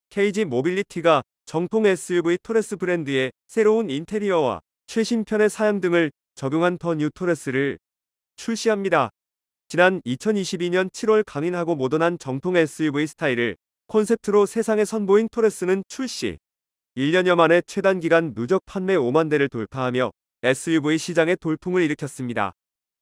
KG 모빌리티가 정통 SUV 토레스 브랜드의 새로운 인테리어와 최신 편의 사양 등을 적용한 더 뉴 토레스를 출시합니다. 지난 2022년 7월 강인하고 모던한 정통 SUV 스타일을 콘셉트로 세상에 선보인 토레스는 출시 1년여 만에 최단기간 누적 판매 5만 대를 돌파하며 SUV 시장에 돌풍을 일으켰습니다.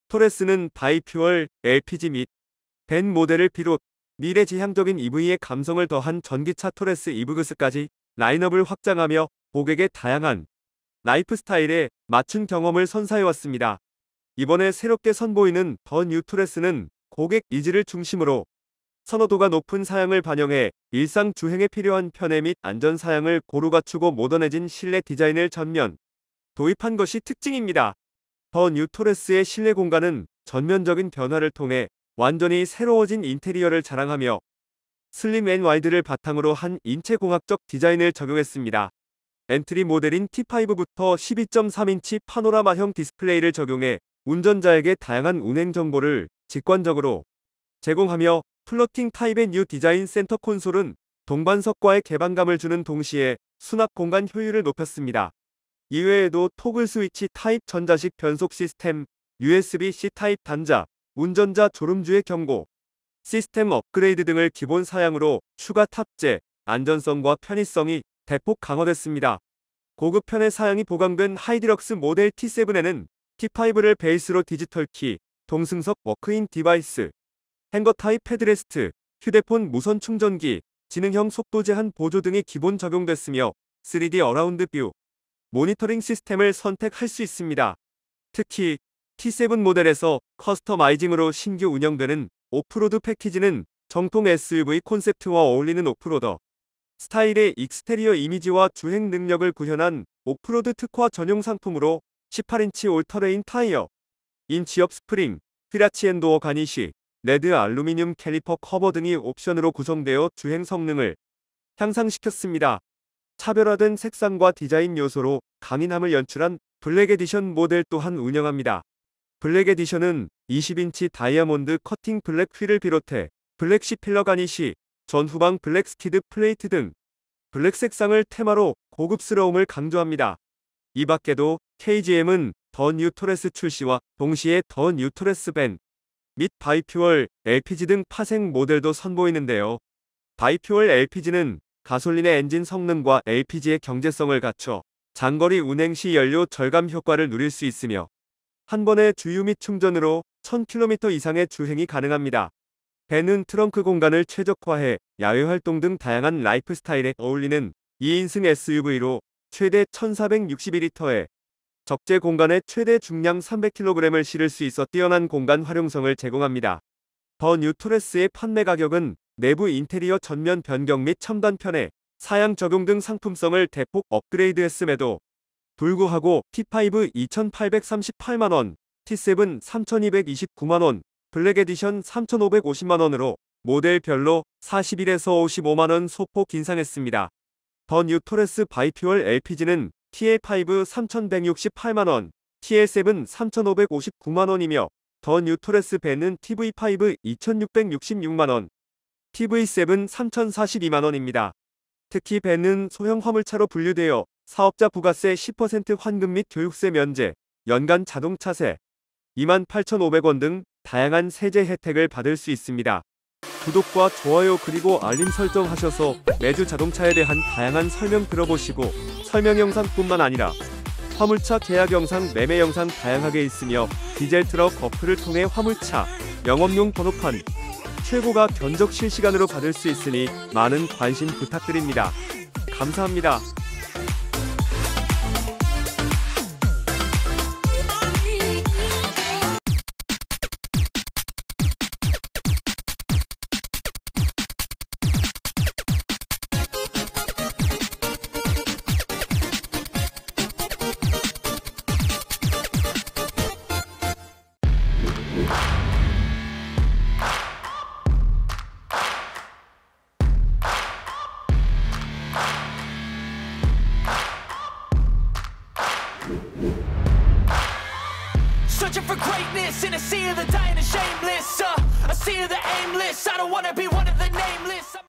토레스는 바이퓨얼, LPG 및 벤 모델을 비롯 미래지향적인 EV의 감성을 더한 전기차 토레스 이브그스까지 라인업을 확장하며 고객의 다양한 라이프 스타일에 맞춘 경험을 선사해왔습니다. 이번에 새롭게 선보이는 더 뉴 토레스는 고객 니즈를 중심으로 선호도가 높은 사양을 반영해 일상 주행에 필요한 편의 및 안전 사양을 고루 갖추고 모던해진 실내 디자인을 전면 도입한 것이 특징입니다. 더 뉴 토레스의 실내 공간은 전면적인 변화를 통해 완전히 새로워진 인테리어를 자랑하며 슬림 앤 와이드를 바탕으로 한 인체공학적 디자인을 적용했습니다. 엔트리 모델인 T5부터 12.3인치 파노라마형 디스플레이를 적용해 운전자에게 다양한 운행 정보를 직관적으로 제공하며 플로팅 타입의 뉴 디자인 센터 콘솔은 동반석과의 개방감을 주는 동시에 수납 공간 효율을 높였습니다. 이외에도 토글 스위치 타입 전자식 변속 시스템, USB-C 타입 단자, 운전자 졸음주의 경고, 시스템 업그레이드 등을 기본 사양으로 추가 탑재, 안전성과 편의성이 대폭 강화됐습니다. 고급 편의 사양이 보강된 하이디럭스 모델 T7에는 T5를 베이스로 디지털 키, 동승석 워크인 디바이스, 행거 타입 헤드레스트, 휴대폰 무선 충전기, 지능형 속도 제한 보조 등이 기본 적용됐으며 3D 어라운드 뷰, 모니터링 시스템을 선택할 수 있습니다. 특히 T7 모델에서 커스터마이징으로 신규 운영되는 오프로드 패키지는 정통 SUV 콘셉트와 어울리는 오프로더 스타일의 익스테리어 이미지와 주행 능력을 구현한 오프로드 특화 전용 상품으로 18인치 올터레인 타이어, 인치업 스프링, 휘라치엔도어 가니쉬, 레드 알루미늄 캘리퍼 커버 등이 옵션으로 구성되어 주행 성능을 향상시켰습니다. 차별화된 색상과 디자인 요소로 강인함을 연출한 블랙 에디션 모델 또한 운영합니다. 블랙 에디션은 20인치 다이아몬드 커팅 블랙 휠을 비롯해 블랙 C필러 가니쉬, 전후방 블랙 스키드 플레이트 등 블랙 색상을 테마로 고급스러움을 강조합니다. 이 밖에도 KGM은 더 뉴 토레스 출시와 동시에 더 뉴 토레스 벤 및 바이퓨얼, LPG 등 파생 모델도 선보이는데요. 바이퓨얼 LPG는 가솔린의 엔진 성능과 LPG의 경제성을 갖춰 장거리 운행 시 연료 절감 효과를 누릴 수 있으며 한 번의 주유 및 충전으로 1000km 이상의 주행이 가능합니다. 벤은 트렁크 공간을 최적화해 야외 활동 등 다양한 라이프 스타일에 어울리는 2인승 SUV로 최대 1461리터의 적재 공간에 최대 중량 300kg을 실을 수 있어 뛰어난 공간 활용성을 제공합니다. 더 뉴 토레스의 판매 가격은 내부 인테리어 전면 변경 및 첨단 편의, 사양 적용 등 상품성을 대폭 업그레이드했음에도 불구하고 T5 2,838만원, T7 3,229만원, 블랙 에디션 3,550만원으로 모델별로 41에서 55만원 소폭 인상했습니다. 더 뉴 토레스 바이퓨얼 LPG는 TL5 3,168만원, TL7 3,559만원이며 더 뉴 토레스 벤은 TV5 2,666만원, TV7 3,042만원입니다. 특히 벤은 소형 화물차로 분류되어 사업자 부가세 10% 환급 및 교육세 면제, 연간 자동차세 28,500원 등 다양한 세제 혜택을 받을 수 있습니다. 구독과 좋아요 그리고 알림 설정하셔서 매주 자동차에 대한 다양한 설명 들어보시고 설명 영상뿐만 아니라 화물차 계약 영상, 매매 영상 다양하게 있으며 디젤 트럭 어플을 통해 화물차, 영업용 번호판, 최고가 견적 실시간으로 받을 수 있으니 많은 관심 부탁드립니다. 감사합니다. Searching for greatness in a sea of the dying and shameless. A sea of the aimless. I don't wanna be one of the nameless.